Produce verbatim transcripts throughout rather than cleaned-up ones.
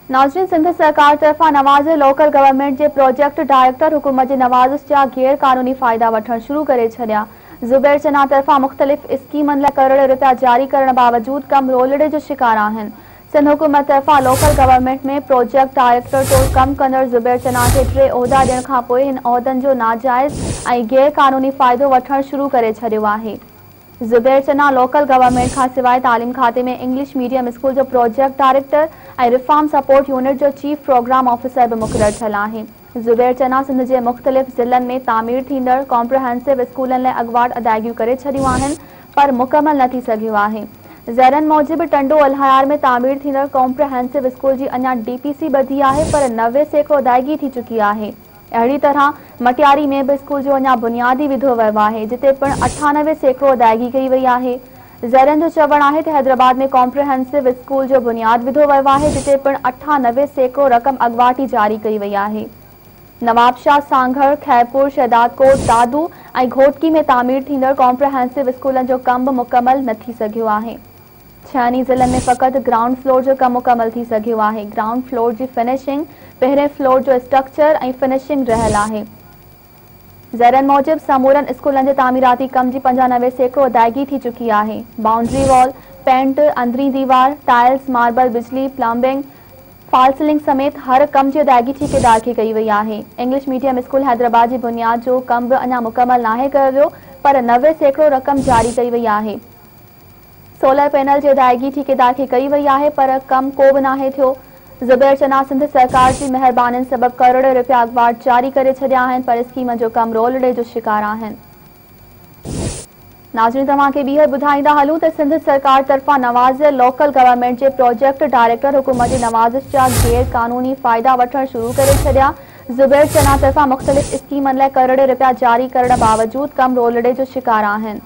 नाज़रीन, सिंध सरकार तरफा नवाज़ लोकल गवर्नमेंट के प्रोजेक्ट डायरेक्टर हुकूमत जी नवाज़ जा गैर कानूनी फ़ायदा वठण शुरू करे छॾिया। ज़ुबैर चन्ना तरफा मुख़्तलिफ़ स्कीमन लाइ करोड़ रुपया जारी करण बावजूद कम रोलड़े जो शिकार आहिनि। सिंध हुकूमत तरफा लोकल गवर्नमेंट में प्रोजेक्ट डायरेक्टर तौर कम कंदड़ ज़ुबैर चन्ना के टे उहिदा ॾियण खां पोइ हिन उहिदनि जो नाजाइज़ ऐं गैर कानूनी फ़ाइदो वठण शुरू करे छॾियो आहे। ज़ुबैर चन्ना लोकल गवर्नमेंट खां सवाइ तालीम खाते में इंग्लिश मीडियम स्कूल जो प्रोजेक्ट डायरेक्टर ऐं रिफॉर्म सपोर्ट यूनिट जो चीफ प्रोग्राम ऑफिसर भी मुक़रर थियल आहे। ज़ुबैर चन्ना सिंध के मुख़्तलिफ़ ज़िलनि में तामीर थींदड़ कॉम्प्रहेंसिव स्कूलनि लाइ अॻुवाट अदायगियूं करे छॾियूं आहिनि, पर मुकमल न थी सघियो आहे। ज़रनि मूजिब टंडो अल्हायार में तामीर थींदड़ कॉम्प्रहेंसिव स्कूल जी अञा डीपीसी ॿधी आहे, पर नवे सैकड़ो अदायगी थी चुकी आहे। अहिड़ी तरह मटियारी में भी स्कूल जो अञा बुनियादी विधो वियो आहे, जिते पिण अठानवे सैकड़ो अदायगी कई वई आहे। ज़रनि जो चवणु आहे त हैदराबाद में कॉम्प्रहेंसिव स्कूल जो बुनियाद विधो वियो आहे, जिते पिण अठानवे सैकड़ो रक़म अॻुवाटी जारी कई वई आहे। नवाबशाह, सांघड़, खैरपुर, शहदादकोट, दादू ऐं घोटकी में तामीर थींदड़ कॉम्प्रहेंसिव स्कूलनि जो कम बि मुकमल न थी सघियो आहे। छहनी ज़िलनि में फ़क़ति ग्राउंड फ्लोर जो कम मुकमल थी सघियो आहे। ग्राउंड फ्लोर जी फिनिशिंग, पहिरें फ्लोर जो स्ट्रक्चर ऐं फिनिशिंग रहियल आहे। ज़रनि मूजिब समूरनि स्कूलनि जे तामीराती कम जी पंजानवे सैकड़ो अदायगी थी चुकी आहे। बाउंड्री वॉल, पेंट, अंदरी दीवार, टाइल्स, मार्बल, बिजली, प्लम्बिंग, फॉल सीलिंग समेत हर कम जी अदायगी ठेकेदार खे कई वई आहे। इंग्लिश मीडियम स्कूल हैदराबाद जी बुनियाद जो कम बि अञा मुकमल नाहे कयो वियो, पर नवे सैकड़ो रक़म जारी कई वई आहे। सोलर पैनल जी अदायगी ठेकेदार खे कई वई आहे, पर कम को बि नाहे थियो। ज़ुबैर चन्ना सिंध सरकार की मेहरबानी सबब करोड़ रुपया अॻुवाट जारी करे छॾिया आहिनि, पर स्कीम जो कम रोलड़े जो शिकार आहिनि। नाज़रीन, तव्हांखे ॿीहर ॿुधाईंदा हलूं त सिंध सरकार तरफा नवाज़ लोकल गवर्नमेंट के प्रोजेक्ट डायरेक्टर हुकूमत जी नवाज़ जा गैर कानूनी फ़ाइदा वठण शुरू करे छॾिया। ज़ुबैर चन्ना तरफा मुख़्तलिफ़ स्कीमन लाइ करोड़ रुपया जारी करण बावजूद कम रोलड़े जो शिकार आहिनि।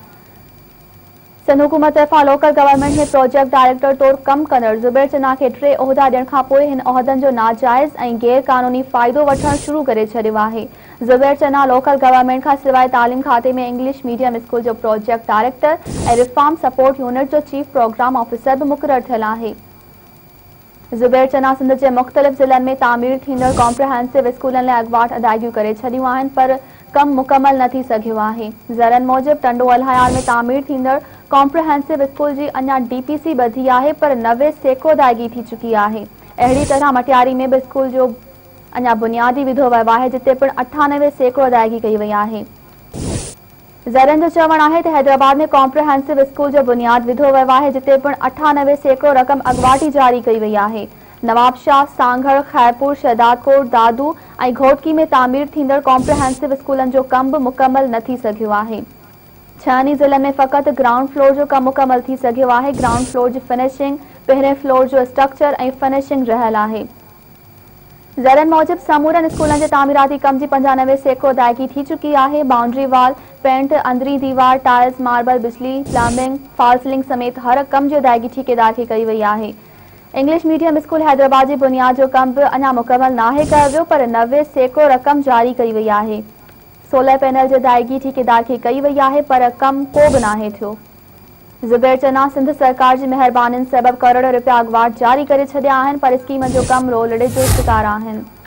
सिंध हुकूमत तरफा लोकल गवर्नमेंट में प्रोजेक्ट डायरेक्टर तौर कम कंदड़ ज़ुबैर चन्ना के टे उहिदा ॾियण खां पोइ हिन उहिदनि जो नाजाइज़ ऐं गैर कानूनी फ़ाइदो वठण शुरू करे छॾियो आहे। ज़ुबैर चन्ना लोकल गवर्नमेंट खां सवाइ तालीम खाते में इंग्लिश मीडियम स्कूल जो प्रोजेक्ट डायरेक्टर ऐं रिफॉर्म सपोर्ट यूनिट जो चीफ प्रोग्राम ऑफिसर भी मुक़रर थियल आहे। ज़ुबैर चन्ना सिंध के मुख़्तलिफ़ ज़िलनि में तामीर थींदड़ कॉम्प्रहेंसिव स्कूलनि लाइ अॻुवाट अदायगियूं करे छॾियूं आहिनि, पर कम मुकमल न थी सघियो आहे। ज़रनि मूजिब टंडो अल्हायार में तामीर थींदड़ कॉम्प्रहेंसिव स्कूल जी अञा डीपीसी ॿधी आहे, पर नवे सैकड़ो अदायगी थी चुकी आहे। अहिड़ी तरह मटियारी में भी स्कूल जो अञा बुनियादी विधो वियो आहे, जिते पिण अठानवे सैकड़ो अदायगी कई वई आहे। ज़रनि जो चवणु आहे त हैदराबाद में कॉम्प्रहेंसिव स्कूल जो बुनियाद विधो वियो आहे, जिते पिण अठानवे सैकड़ो रक़म अॻुवाटी जारी कई वई आहे। नवाबशाह, सांघड़, खैरपुर, शहदादकोट, दादू ऐं घोटकी में तामीर थींदड़ कॉम्प्रहेंसिव स्कूलनि जो कम बि मुकमल न थी सघियो आहे। छहनी ज़िलनि में फ़क़ति ग्राउंड फ्लोर जो कम मुकमल थी सघियो आहे। ग्राउंड फ्लोर जी फिनिशिंग, पहिरें फ्लोर जो स्ट्रक्चर ऐं फिनिशिंग रहियल आहे। ज़रनि मूजिब समूरनि स्कूलनि जे तामीराती कम जी पंजानवे सैकड़ो अदायगी थी चुकी आहे। बाउंड्री वॉल, पेंट, अंदरी दीवार, टाइल्स, मार्बल, बिजली, प्लम्बिंग, फॉल सीलिंग समेत हर कम जी अदायगी ठेकेदार खे कई वई आहे। इंग्लिश मीडियम स्कूल हैदराबाद जी बुनियाद जो कम बि अञा मुकमल नाहे कयो वियो, पर नवे सैकड़ो रक़म जारी कई वई आहे। सोलर पैनल जी अदायगी ठेकेदार खे कई वई आहे, पर कम को बि नाहे थियो। ज़ुबैर चन्ना सिंध सरकार की मेहरबानी सबब करोड़ रुपया अॻुवाट जारी करे छॾिया आहिनि, पर स्कीम जो कम रोलड़े जो शिकार आहिनि।